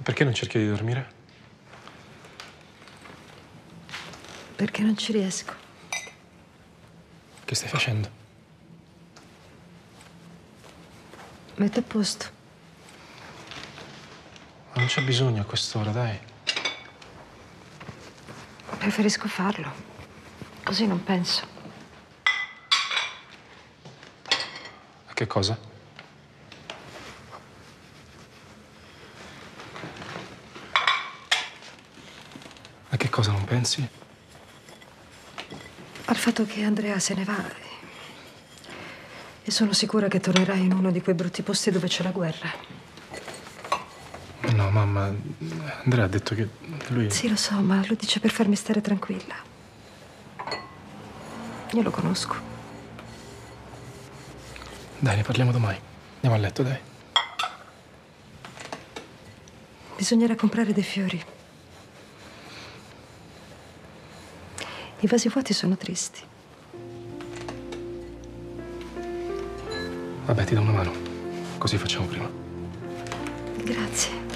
Perché non cerchi di dormire? Perché non ci riesco. Che stai facendo? Metto a posto. Ma non c'è bisogno a quest'ora, dai. Preferisco farlo. Così non penso. A che cosa? A che cosa non pensi? Al fatto che Andrea se ne va. E sono sicura che tornerai in uno di quei brutti posti dove c'è la guerra. No, mamma. Andrea ha detto che lui... Sì, lo so, ma lo dice per farmi stare tranquilla. Io lo conosco. Dai, ne parliamo domani. Andiamo a letto, dai. Bisognerà comprare dei fiori. I vasi vuoti sono tristi. Vabbè, ti do una mano. Così facciamo prima. Grazie.